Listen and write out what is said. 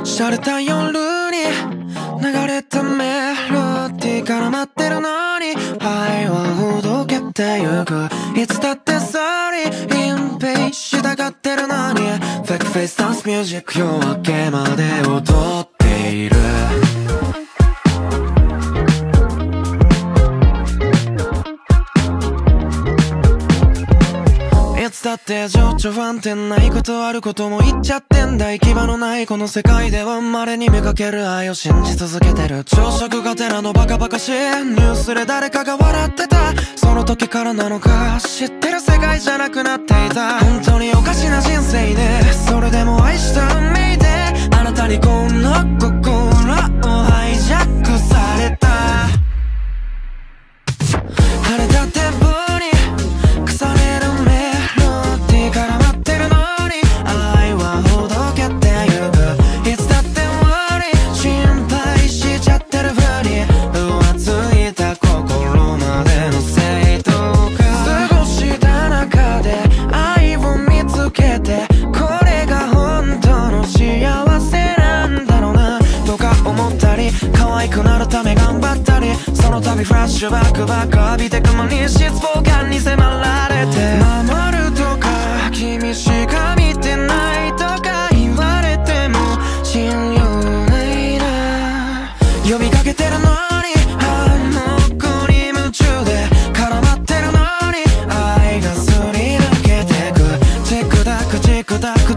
洒落た夜に流れたメロディーから待ってるのに愛はほどけてゆく。いつだって Sorry 隠蔽したがってるのに Fake face dance music 夜明けまで踊っている。いつだって情緒不安定ないことあることも言っちゃってんだ。行き場のないこの世界では稀に見かける愛を信じ続けてる。朝食がてらのバカバカしいニュースで誰かが笑ってた。その時からなのか知ってる世界じゃなくなっていた。本当におかしな人生でそれでも愛した運命であなたにこの心をハイジャックされた。晴れたて棒に腐れるメロディーから待ってるのに愛はほどけてゆく。いつだってworry心配しちゃってるふり浮ついた心までの正当化。過ごした中で愛を見つけてこれが本当の幸せなんだろうなとか思ったり可愛くなるため頑張ったりその度フラッシュバックばっか浴びてく間に失望感に迫られて守るとか君しか見てないとか言われても信用ないな。呼びかけてるのにあの子に夢中で絡まってるのに愛がすり抜けてく。チクタクチクタク